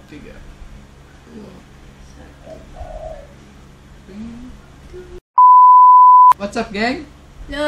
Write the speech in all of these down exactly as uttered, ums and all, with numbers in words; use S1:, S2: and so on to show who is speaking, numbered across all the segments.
S1: Tiga. Dua. What's up, geng?
S2: Halo.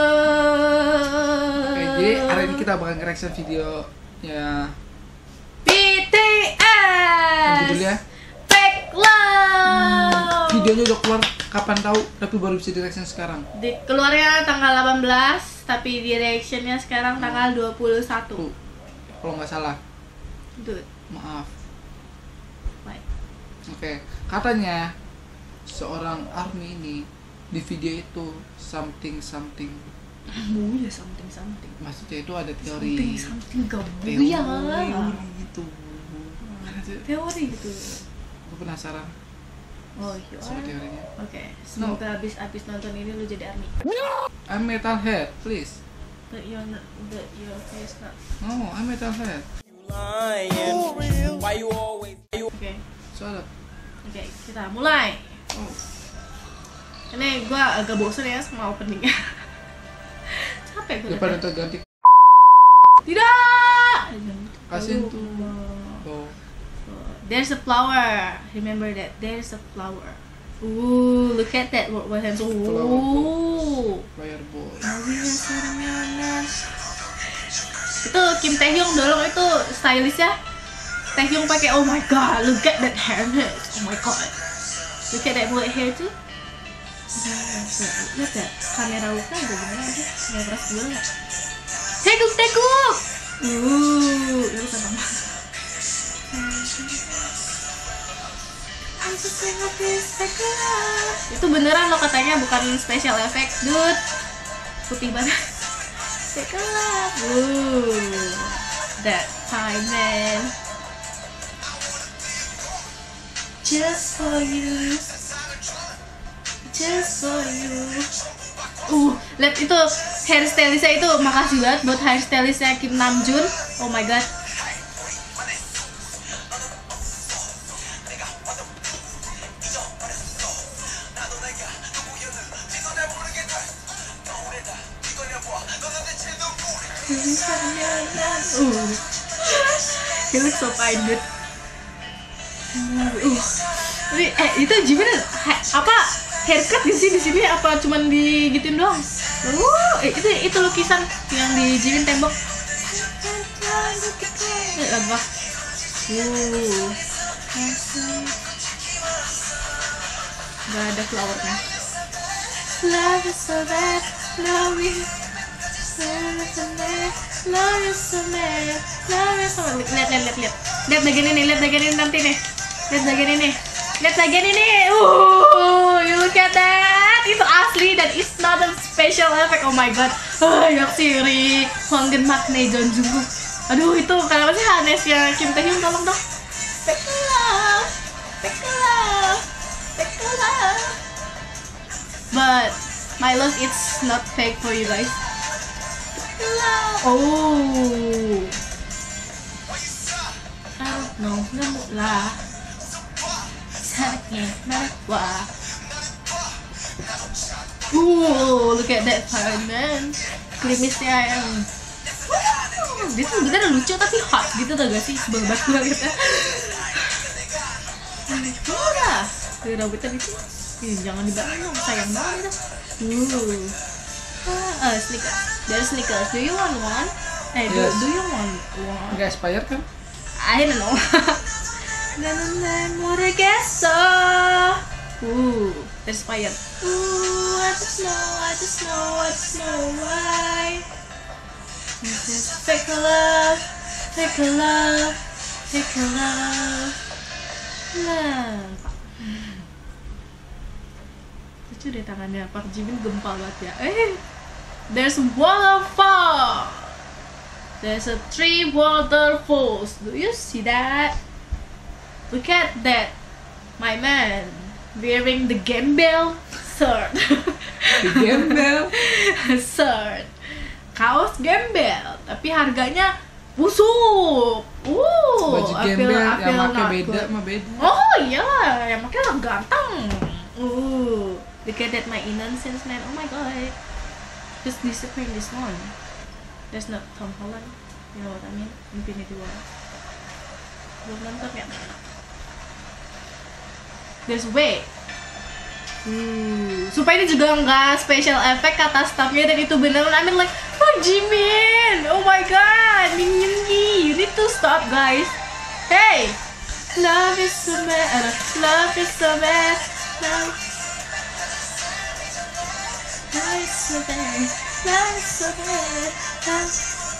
S1: Oke, jadi hari ini kita bakal nge-reaction video ya
S2: B T S.
S1: judulnya
S2: Fake Love.
S1: videonya udah keluar kapan tahu, tapi baru bisa di-reaction sekarang.
S2: Di, keluarnya tanggal delapan belas, tapi di reactionnya sekarang tanggal dua puluh satu.
S1: Tuh, kalau nggak salah.
S2: Dude.
S1: Maaf.
S2: Baik.
S1: Oke, katanya seorang ARMY ini di video itu something something.
S2: Oh ya, something something.
S1: Maksudnya itu ada teori.
S2: Something something
S1: Teori
S2: gabung ya.
S1: gitu.
S2: Teori gitu.
S1: Aku penasaran
S2: Oh, you
S1: sama
S2: are.
S1: teorinya.
S2: Oke, semoga habis habis nonton ini lu jadi ARMY.
S1: I'm metalhead, please.
S2: But you're not, but your face not.
S1: No, I'm metalhead.
S3: Lying. Why you always? Why you
S2: Oke,
S1: Soalnya,
S2: oke, kita mulai.
S1: oh,
S2: Ini gua agak bosan ya sama openingnya. Capek gue.
S1: daripada terganti
S2: Tidak.
S1: kasihin tuh. Oh,
S2: There's a flower. Remember that. There's a flower. Ooh, look at that. What what hands? Ooh.
S1: Fireboy.
S2: Itu Kim Taehyung dulu itu stylistnya. Taehyung pakai, oh my god, look at that hair. Oh my god. Look at that white hair too. Lihat ya, kamera Luka udah gimana aja, nggak keras dulu nggak? Teguk, teguk! Uh, itu kata mama. Itu beneran lo katanya, bukan special effect, dude. Putih banget. Sekelap. Uh, that time, man. Just for you. Just for you. Uh, lihat itu hairstylistnya itu, makasih banget buat hairstylistnya Kim Namjoon. Oh my god. Uh, he looks so fine, dude. Uh, tapi eh itu gimana? Ha, apa haircut di sini di sini apa cuman digituin doang? Uh, eh, itu itu lukisan yang di jimin tembok. Eh, apa? Uh, gak ada flowernya. Love is so bad, love is love is so bad, love is so bad, love is so bad. Lihat lihat lihat lihat. Lihat bagian ini, lihat bagian ini nanti nih. Lihat bagian ini. Lihat bagian ini. Uh, you look at that. Itu asli dan it's not a special effect. Oh my god. Ah, yaksiri. Hwanggeun maknae Jeon Jungkook. Aduh, itu kenapa sih Hanesnya Kim Taehyung, tolong dong. Fake love. Fake love. Fake love. But my love it's not fake for you guys. Fake love. Oh. I don't know. Nemu lah. Sakitnya wah. Uh, look at that part, man. Klimisnya yang uh, dia tuh bener lucu tapi hot gitu tau gak sih, sebel banget ya. Udah, dari rambutnya itu, ih, jangan dibangun dong, sayang banget itu. Uh, uh, sneakers, there sneakers. Do you want one? Eh, do,
S1: Yes.
S2: do you want one?
S1: nggak expired kan?
S2: I don't know. Moregeso. Uh, inspired. Ooh, I just know, I just know, I just know why. Just fake love, fake love, fake love, love. Lucu deh tangannya Park Jimin, gempa banget ya. Eh, there's waterfall. There's a three waterfalls. Do you see that? Look at that, my man wearing the gembel shirt.
S1: Di gembel.
S2: Shirt, kaos gembel, tapi harganya busuk. Uh,
S1: Baju
S2: I feel-
S1: gembel
S2: I
S1: yang
S2: feel
S1: pakai
S2: not
S1: beda
S2: good.
S1: sama beda.
S2: Oh iya, yang pakai orang ganteng. Uh, look at that, my innocence man. Oh my god, just disappear this one. There's not Tom Holland. You know what I mean? Infinity War. Belum nonton ya? There's a way. Uh, supaya ini juga nggak special effect kata staffnya dan itu beneran. I mean like, oh Jimin, oh my god, Min Yoongi, you need to stop guys. Hey, love is so bad, love is so bad, love, love is so bad, love is so bad, love,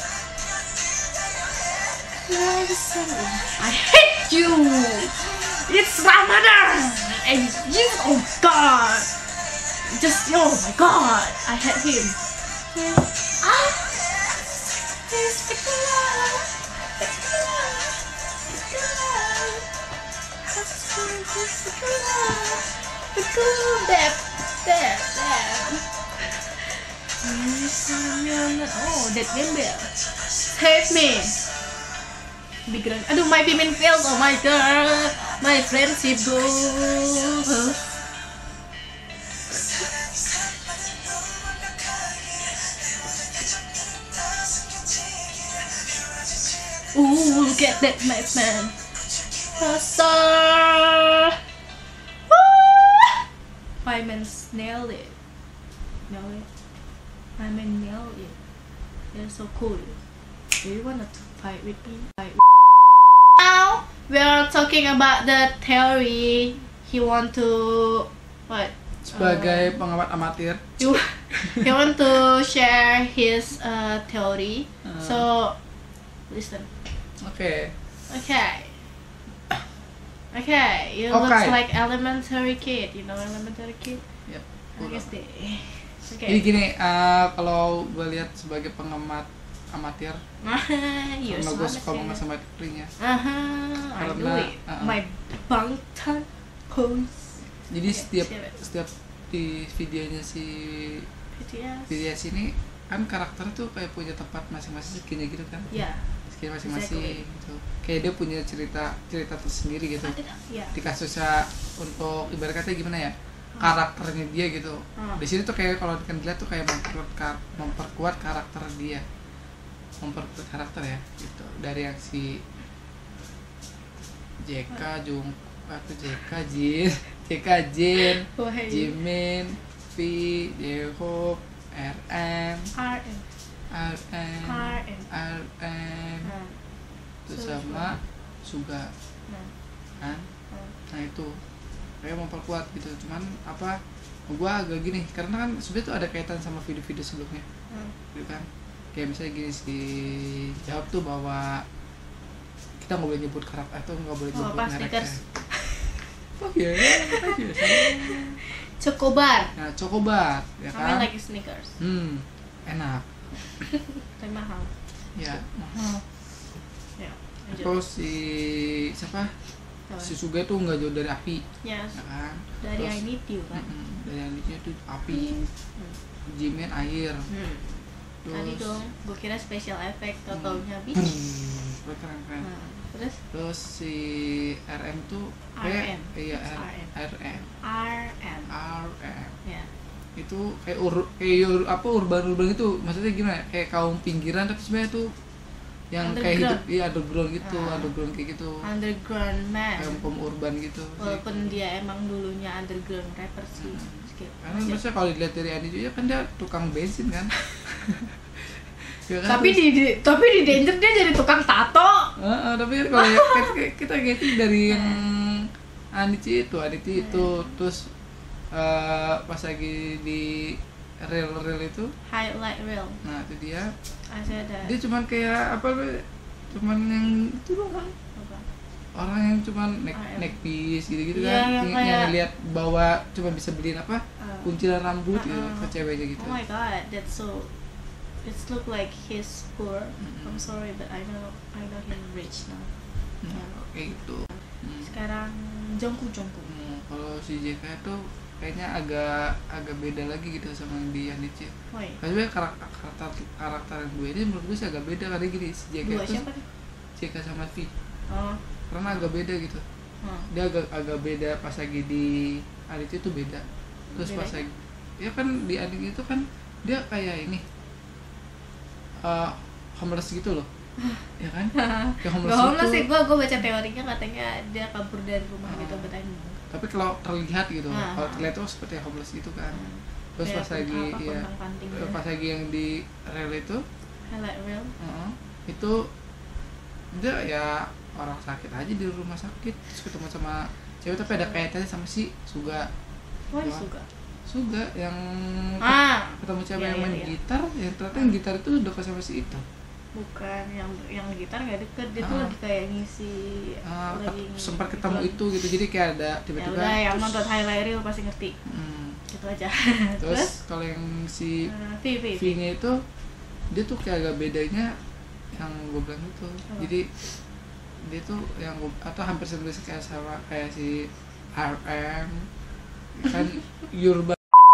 S2: love is so bad. I hate you. It's Ramadan and you, oh god, just oh my god, I hate him. Yeah. Ah, it's the love, it's the love, it's the love, it's the love, it's the love, that, that, that. Oh, that gembel, save me. Big run. Aduh, my Pimin failed. Oh my god, my friendship goes. Ooh, look at that nice man. Star. My man nailed it. Nailed it. My man nailed it. They're so cool. Do you wanna fight with me? Fight with Now we are talking about the theory. He want to what?
S1: Sebagai uh, pengamat amatir,
S2: you, he want to share his uh, theory. Uh. So listen.
S1: Okay.
S2: Okay. Okay. You
S1: okay.
S2: looks like elementary kid. You know elementary kid.
S1: Yep.
S2: I guess they. Okay.
S1: Jadi gini, uh, kalau gue lihat sebagai pengamat amatir,
S2: yes,
S1: karena gue suka banget sama teorinya.
S2: Aha, I do it. Uh, My Bangtan pose.
S1: Jadi
S2: okay,
S1: setiap setiap di videonya si B T S ini kan karakternya tuh kayak punya tempat masing-masing skinnya gitu kan?
S2: Iya. Yeah.
S1: Skin masing-masing exactly. Gitu. Kayak dia punya cerita cerita tersendiri gitu.
S2: Yeah.
S1: Di kasusnya untuk ibarat kata gimana ya? Karakternya dia gitu.
S2: Hmm.
S1: Di sini tuh kayak kalau dilihat tuh kayak memperkuat memperkuat karakter dia. Memperkuat karakter ya gitu. Dari yang si J K, Jung atau J K, Jin, J K, Jin, Jimin, V, J-Hope, R M,
S2: R M,
S1: R M, R M, terus sama Suga, kan? Nah itu kayak memperkuat gitu. Cuman apa? Gua agak gini karena kan sebenarnya tuh ada kaitan sama video-video sebelumnya, gitu kan? Kayak misalnya gini si jawab tuh bahwa kita nggak boleh nyebut karakter atau nggak boleh nyebut
S2: oh,
S1: mereknya. Oh iya, iya,
S2: Chocobar.
S1: Nah, Chocobar, ya kan?
S2: I like Snickers.
S1: Hmm, enak.
S2: Tapi mahal.
S1: Ya, mahal.
S2: Ya.
S1: Terus si siapa? Oh. Si Suga tuh nggak jauh dari api.
S2: Yes.
S1: Ya kan?
S2: Dari Terus, I Need You kan?
S1: Mm-mm, dari I Need You itu api. Hmm. Jimin air. Hmm.
S2: Terus, tadi dong, gue kira special effect, tau-taunya habis.
S1: Hmm, keren keren.
S2: Nah, terus?
S1: Terus si R M tuh
S2: kayak
S1: iya R M. R M.
S2: R M.
S1: R M.
S2: Ya.
S1: Itu kayak ur kayak ur, apa urban-urban itu, maksudnya gimana? Kayak kaum pinggiran tapi sebenarnya tuh yang kayak hidup iya underground gitu, uh, underground kayak gitu.
S2: Underground man.
S1: Kayak kaum urban gitu.
S2: Walaupun gitu. Dia emang dulunya underground rapper sih. Hmm.
S1: Karena maksudnya kalau dilihat dari Adi juga kan dia tukang bensin kan.
S2: Ya kan tapi terus, di, di tapi di Danger dia jadi tukang tato.
S1: Uh, uh, tapi kalau ya, kita, kita gitu dari yang Anici itu, Anici itu terus uh, pas lagi di reel-reel itu
S2: highlight reel.
S1: Nah itu dia.
S2: Ada.
S1: Dia cuman kayak apa? Cuman yang itu doang. Orang yang cuma neck neck piece gitu-gitu
S2: yeah,
S1: kan, yang,
S2: kayak,
S1: yang lihat bahwa cuma bisa beliin apa uh, kuncilan rambut uh, gitu ke ceweknya gitu.
S2: Oh my god, that's so. It's look like he's poor. Mm-hmm. I'm sorry, but I know I know he's rich now.
S1: Hmm, yeah. Oke gitu. Hmm.
S2: Sekarang Jungkook Jungkook.
S1: Hmm, kalau si J K tuh kayaknya agak agak beda lagi gitu sama yang di Anici.
S2: Oh iya.
S1: Karena karakter karakter karakter yang gue ini menurut gue sih agak beda karena gini si J K
S2: Dua,
S1: tuh
S2: siapa nih?
S1: J K sama V.
S2: Oh.
S1: Karena agak beda gitu. Hmm. Dia agak agak beda pas lagi di Anici itu beda. Terus beda pas lagi ya kan di Anici itu kan dia kayak ini uh, homeless gitu loh. ya kan? Yang homeless,
S2: Gak homeless
S1: itu,
S2: sih, gue gue baca teorinya katanya dia kabur dari rumah
S1: uh,
S2: gitu, betanya.
S1: tapi kalau terlihat gitu,
S2: uh,
S1: kalau terlihat tuh seperti homeless gitu kan. Uh, terus
S2: kayak
S1: pas lagi
S2: apa,
S1: ya,
S2: gitu.
S1: pas lagi yang di rel itu,
S2: highlight reel,
S1: uh, itu dia ya orang sakit aja di rumah sakit, terus ketemu sama cewek tapi ada kaitannya sama si Suga.
S2: Oh, Suga.
S1: Suga yang
S2: ah,
S1: ketemu cewek
S2: iya,
S1: yang main
S2: iya, iya.
S1: gitar, yang ternyata yang gitar itu dekat sama si itu.
S2: Bukan, yang yang gitar nggak deket, dia
S1: ah.
S2: tuh lagi kayak ngisi,
S1: ah,
S2: lagi ngisi
S1: sempat ketemu
S2: gitu.
S1: itu gitu, jadi kayak ada tiba-tiba.
S2: Ya udah, yang
S1: terus,
S2: nonton highlight reel pasti ngerti.
S1: Hmm.
S2: Gitu aja.
S1: Terus,
S2: Terus
S1: kalau yang si
S2: uh, V, V, V.
S1: V-nya itu dia tuh kayak agak bedanya yang gue bilang itu. Oh. Jadi dia tuh yang gua, atau hampir sebenarnya kayak sama kayak si R M kan Urban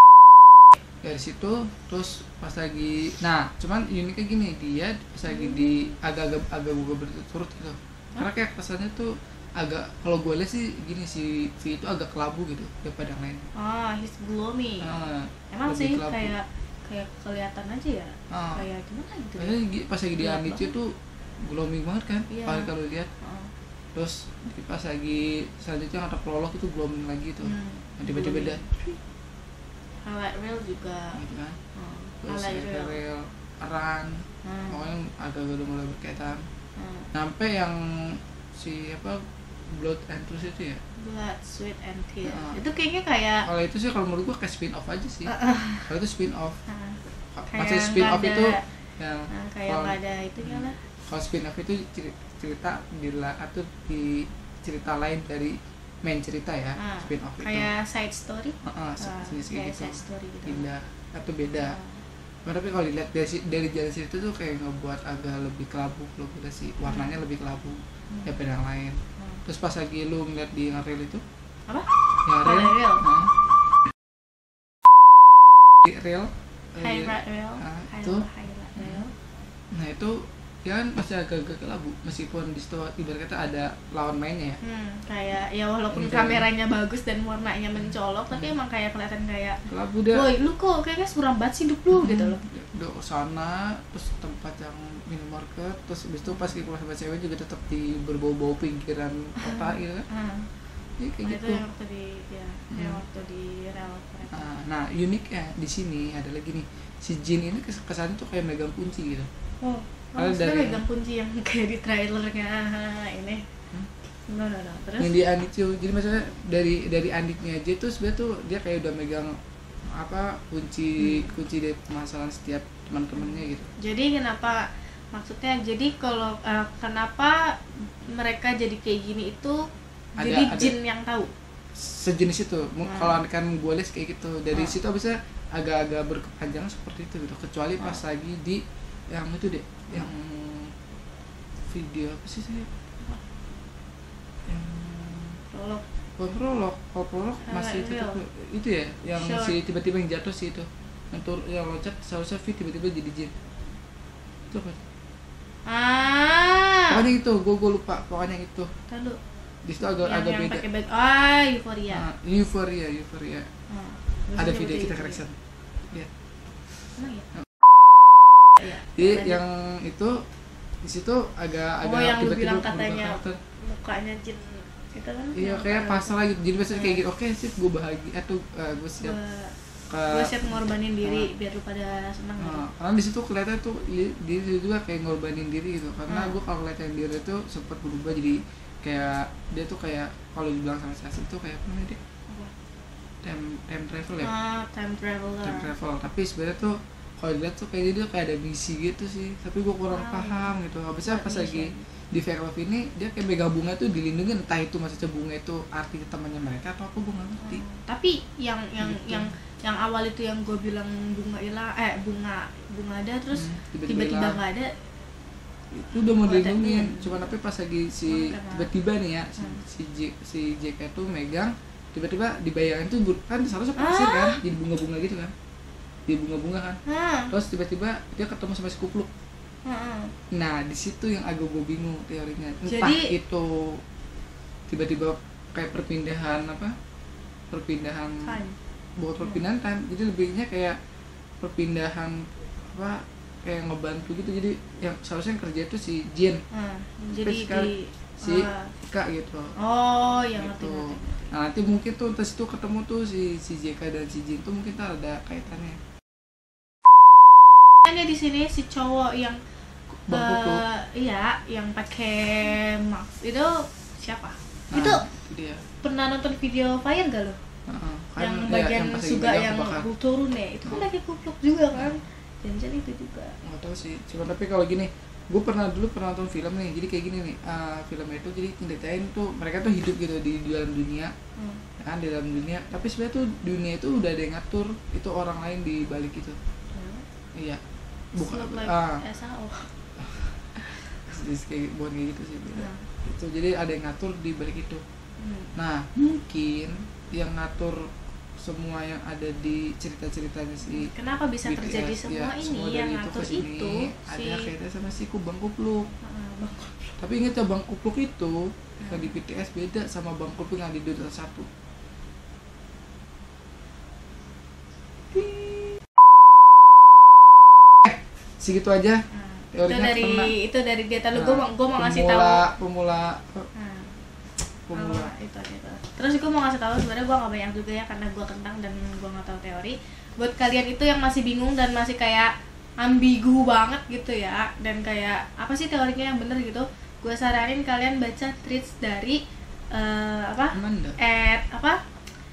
S1: dari situ. Terus pas lagi, nah cuman uniknya gini, dia pas lagi di agak-agak agak gue berturut gitu, karena kayak kesannya tuh agak, kalau gue lihat sih gini, si V itu agak kelabu gitu daripada yang lain.
S2: Ah, he's gloomy.
S1: Ah,
S2: emang sih
S1: kelabu. kayak
S2: kayak kelihatan aja ya, ah. kayak gimana gitu ya?
S1: Pas lagi di Anici tuh gloomy banget kan,
S2: iya.
S1: kalau lihat. Ah. Terus pas lagi selanjutnya ada prolog itu glowing lagi tuh, hmm, tiba-tiba ada
S2: highlight reel juga
S1: gitu kan. Hmm. Terus
S2: highlight
S1: reel run, hmm. pokoknya agak udah mulai berkaitan. Hmm. Sampai yang si apa Blood and Tears itu ya,
S2: Blood, Sweat and Tears.
S1: Uh,
S2: itu kayaknya kayak,
S1: kalau itu sih kalau menurut gua kayak spin off aja sih. Uh, uh. Kalau itu spin off. Uh, Maksudnya spin off itu yang
S2: uh, kayak nggak ada itunya lah.
S1: Kalau spin off itu cerita bila atau di cerita lain dari main cerita ya, uh, spin off itu.
S2: Kayak side story.
S1: Uh, uh, uh, kayak
S2: gitu. Side story gitu.
S1: Pindah atau beda. Uh. Nah, tapi kalau dilihat dari dari jalan cerita tuh kayak ngebuat agak lebih kelabu, kalau kita sih warnanya hmm. lebih kelabu hmm. daripada yang lain. Hmm. Terus pas lagi lu ngeliat di reel itu
S2: apa?
S1: Yang reel,
S2: reel.
S1: Nah, di reel,
S2: highlight reel,
S1: nah, itu,
S2: reel.
S1: Nah itu ya kan masih agak-agak kelabu, meskipun di situ ibarat kata ada lawan mainnya ya.
S2: Hmm, kayak ya walaupun dan kameranya bagus dan warnanya mencolok, tapi hmm. emang kayak kelihatan kayak
S1: kelabu deh.
S2: Woi, lu kok kayaknya suram banget sih hidup lu hmm. gitu loh.
S1: Udah sana, terus tempat yang minimarket, terus habis itu pas keluar sama cewek juga tetap di berbau-bau pinggiran kota gitu kan.
S2: Hmm.
S1: Ya, kayak
S2: nah,
S1: gitu.
S2: Itu yang waktu di ya, hmm. yang waktu di rel kereta.
S1: Nah, nah uniknya di sini ada lagi nih, si Jin ini kesannya tuh kayak megang kunci gitu.
S2: Oh. Oh, dari megang kunci yang kayak di trailernya ini. Hmm? No, no, no. Terus?
S1: Yang di Anitio, jadi maksudnya dari dari Andiknya aja tuh sebenarnya tuh dia kayak udah megang apa kunci hmm. kunci dari permasalahan setiap teman-temannya gitu.
S2: Jadi kenapa maksudnya? Jadi kalau uh, kenapa mereka jadi kayak gini itu ada, jadi ada jin yang tahu?
S1: Sejenis itu. Hmm. Kalau kan gue lihat kayak gitu. Dari hmm. situ bisa agak-agak berkepanjangan seperti itu gitu. Kecuali pas hmm. lagi di yang itu deh, yang video apa sih saya? Yang
S2: prolog.
S1: Oh, prolog, oh, prolog masih itu, itu ya, yang sure. si tiba-tiba yang jatuh sih itu, yang tur, yang loncat seharusnya fit tiba-tiba jadi jin. Itu apa?
S2: Ah.
S1: Pokoknya itu, gue gue lupa, pokoknya yang itu.
S2: Tahu.
S1: Di situ agak
S2: yang,
S1: agak
S2: yang
S1: beda.
S2: Bag- ah, Euphoria.
S1: Nah, Euphoria, Euphoria. Hmm. Ada video kita correction. Lihat.
S2: Emang ya?
S1: Ya, jadi yang itu di situ agak
S2: oh,
S1: agak
S2: yang
S1: tiba-tiba
S2: bilang katanya mukanya jin itu kan.
S1: Iya, kayak pasal lagi. Jadi biasanya kayak gitu. Oke, sip, gue bahagia atau uh, gue siap.
S2: Gue siap ngorbanin diri uh, biar lu pada senang uh, gitu.
S1: Karena di situ kelihatan tuh dia juga kayak ngorbanin diri gitu. Karena uh. gue kalau kelihatan diri tuh sempat berubah jadi kayak dia tuh kayak kalau dibilang sama saya tuh kayak apa namanya dia? Time time travel ya.
S2: Ah, time traveler.
S1: Time travel. Tapi sebenarnya tuh kalau dilihat tuh kayak dia kayak ada misi gitu sih, tapi gue kurang ah, paham gitu. Habisnya pas lagi di Fair Love ini dia kayak mega bunga tuh dilindungi, entah itu maksudnya bunga itu arti temannya mereka atau apa gue nggak ngerti.
S2: Hmm. Tapi yang yang gitu. yang yang awal itu yang gue bilang bunga hilang, eh bunga bunga ada terus hmm, tiba-tiba nggak ada.
S1: Itu udah mau dilindungin, cuman tapi pas lagi si oh, tiba-tiba nih ya hmm. si J, si J K tuh megang, tiba-tiba dibayangin tuh kan seharusnya pasir ah. kan, jadi bunga-bunga gitu kan. Di bunga-bunga kan, hmm. terus tiba-tiba dia ketemu sama si kupluk. Hmm. Nah di situ yang agak gue bingung teorinya, entah jadi, itu tiba-tiba kayak perpindahan apa, perpindahan,
S2: time.
S1: bukan perpindahan time, jadi lebihnya kayak perpindahan apa kayak ngebantu gitu, jadi yang seharusnya yang kerja itu si Jin.
S2: Hmm, jadi di
S1: si
S2: uh,
S1: Kak gitu.
S2: Oh, yang
S1: gitu.
S2: ngerti ngerti.
S1: Nah, nanti mungkin tuh tes itu ketemu tuh si si J K dan si Jin tuh mungkin tuh ada kaitannya.
S2: Ada di sini si cowok yang uh, iya, yang pakai mask itu siapa?
S1: Nah,
S2: itu
S1: itu dia.
S2: Pernah nonton video Fire gak lo?
S1: Uh-huh.
S2: Yang
S1: Kan,
S2: bagian
S1: ya, yang
S2: juga yang turun ya, itu kan
S1: uh.
S2: lagi kupluk juga kan? Jangan itu juga.
S1: Nggak tahu sih, cuma tapi kalau gini, gue pernah dulu pernah nonton film nih, jadi kayak gini nih, uh, filmnya itu jadi ceritain tuh mereka tuh hidup gitu di, di dalam dunia, hmm. kan di dalam dunia, tapi sebenarnya tuh dunia itu udah ada yang ngatur, itu orang lain di balik itu. Hmm. Iya, bukan
S2: like
S1: ah,
S2: S A O.
S1: kayak bukan kayak gitu sih beda.
S2: Hmm.
S1: Itu jadi ada yang ngatur di balik itu. Hmm. Nah mungkin yang ngatur semua yang ada di cerita-ceritanya si
S2: kenapa bisa B T S, terjadi semua ya, ini semua yang ngatur itu, itu
S1: ada
S2: si...
S1: kaitannya sama si Bang Kupluk.
S2: Uh, Bang Kupluk.
S1: Tapi ingat ya Bang Kupluk itu uh. yang di B T S beda sama Bang Kupluk yang di Dota satu. Eh, segitu aja.
S2: Uh, itu dari pernah. itu dari dia tadi nah, gue mau gue mau ngasih tahu
S1: pemula
S2: uh.
S1: pemula
S2: oh, itu itu terus gue mau ngasih tahu sebenarnya gue nggak banyak juga ya karena gue kentang dan gue nggak tahu teori. Buat kalian itu yang masih bingung dan masih kayak ambigu banget gitu ya, dan kayak apa sih teorinya yang bener gitu, gue saranin kalian baca tweets dari uh, apa
S1: Amanda.
S2: at apa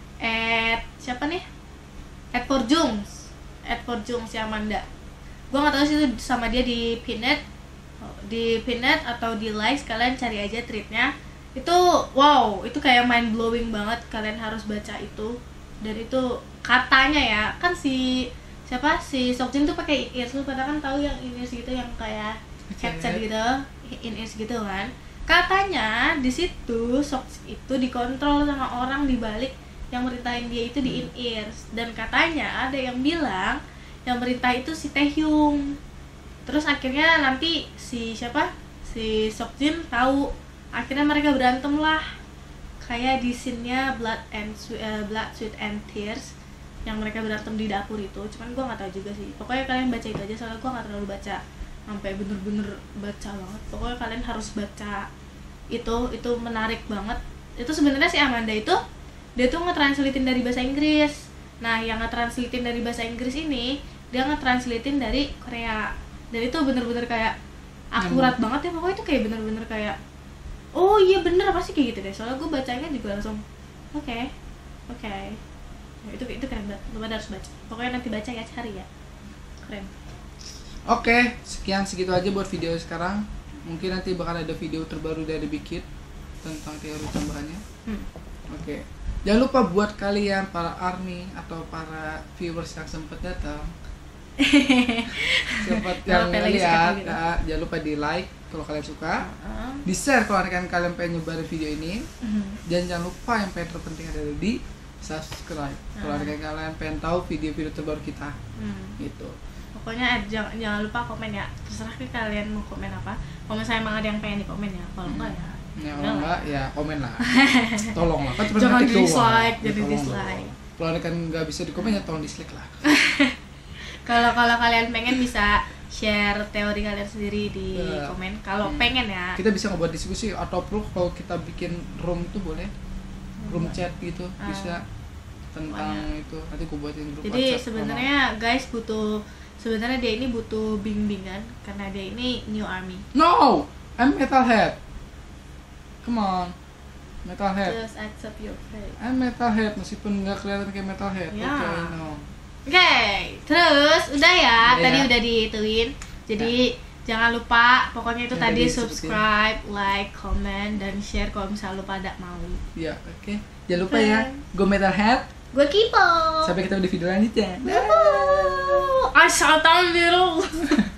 S2: at siapa nih at Forjungs at Forjungs si Amanda. Gue nggak tahu sih itu sama dia di Pinet di Pinet atau di likes, kalian cari aja tweetnya. Itu wow, itu kayak mind blowing banget, kalian harus baca itu. Dan itu katanya ya, kan si siapa si Seokjin tuh pakai in-ears, lu pada kan tahu yang in-ears gitu yang kayak headset gitu, in-ears gitu kan. Katanya di situ Seokjin itu dikontrol sama orang di balik yang merintahin dia itu di in-ears, dan katanya ada yang bilang yang merintah itu si Taehyung. Terus akhirnya nanti si siapa si Seokjin tahu, akhirnya mereka berantem lah kayak di scene-nya Blood and uh, Blood, Sweat and Tears yang mereka berantem di dapur itu. Cuman gue nggak tahu juga sih, pokoknya kalian baca itu aja, soalnya gue nggak terlalu baca sampai bener-bener baca banget. Pokoknya kalian harus baca itu, itu menarik banget. Itu sebenarnya si Amanda itu dia tuh nge-translatein dari bahasa Inggris. Nah yang nge-translatein dari bahasa Inggris ini dia nge-translatein dari Korea, dan itu bener-bener kayak akurat hmm. banget ya. Pokoknya itu kayak bener-bener kayak oh iya bener apa sih kayak gitu deh, soalnya gue bacanya juga langsung oke okay, oke okay. Nah, itu itu keren banget, lu pada harus baca. Pokoknya nanti baca ya, cari ya, keren.
S1: Oke, sekian segitu aja buat video sekarang. Mungkin nanti bakal ada video terbaru dari Bikit tentang teori tambahannya. hmm. Oke, jangan lupa buat kalian para army atau para viewers yang sempat datang sempat yang lihat, gitu. Nah, jangan lupa di like kalau kalian suka, uh-huh. di share kalau kalian kalian pengen nyebarin video ini, uh-huh. dan jangan lupa yang paling terpenting adalah di subscribe uh-huh. kalau kalian pengen tahu video-video terbaru kita, uh-huh. gitu.
S2: Pokoknya jangan jangan lupa komen ya, terserah ke kalian mau komen apa. Kalau misalnya emang ada yang pengen di komen ya, kalau enggak ya
S1: ya kalau enggak ya komen lah. Tolong lah, kan cuma
S2: jangan
S1: ngetik
S2: dislike,
S1: doang.
S2: jadi dislike.
S1: Kalau kalian nggak bisa di komen ya tolong dislike lah.
S2: Kalau kalau kalian pengen bisa share teori kalian sendiri di uh, komen. Kalau hmm. pengen ya.
S1: Kita bisa ngebuat diskusi atau perlu kalau kita bikin room tuh boleh. Room hmm. chat gitu uh, bisa tentang banyak. Itu. Nanti aku buatin grup.
S2: Jadi sebenarnya guys butuh sebenarnya dia ini butuh bimbingan karena dia ini new army.
S1: No, I'm metalhead. Come on. Metalhead.
S2: Just accept your fate.
S1: I'm metalhead meskipun nggak kelihatan kayak metalhead.
S2: Yeah.
S1: Oke, okay, no.
S2: Oke, okay, terus udah ya, udah
S1: tadi
S2: ya. Udah dihituin. Jadi ya. Jangan lupa, pokoknya itu ya, tadi subscribe, seperti... like, comment, dan share kalau misalnya lu pada mau.
S1: Ya, oke. Okay. Jangan lupa okay. ya, gue Metalhead,
S2: gue Kipo.
S1: Sampai ketemu di video lanjutnya.
S2: Asal tahu biru.